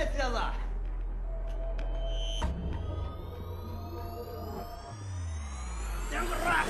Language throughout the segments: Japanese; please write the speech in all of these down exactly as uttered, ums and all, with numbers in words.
つだぞ。やんこら。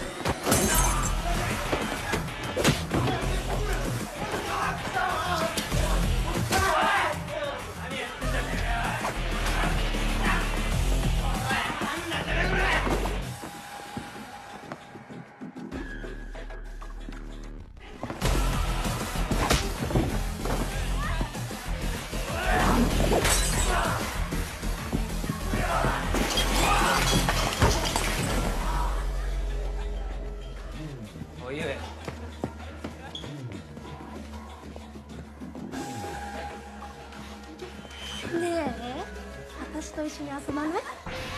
おいえ。 ねえ、私と一緒に遊ばない？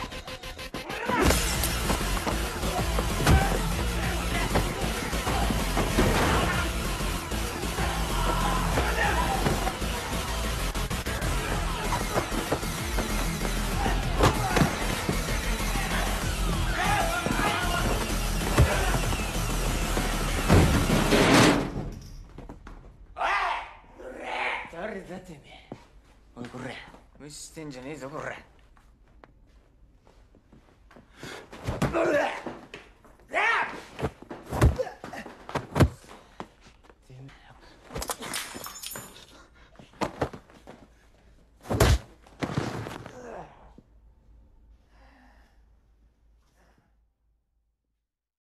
誰だてめえ。おいこれ無視してんじゃねえぞこれ。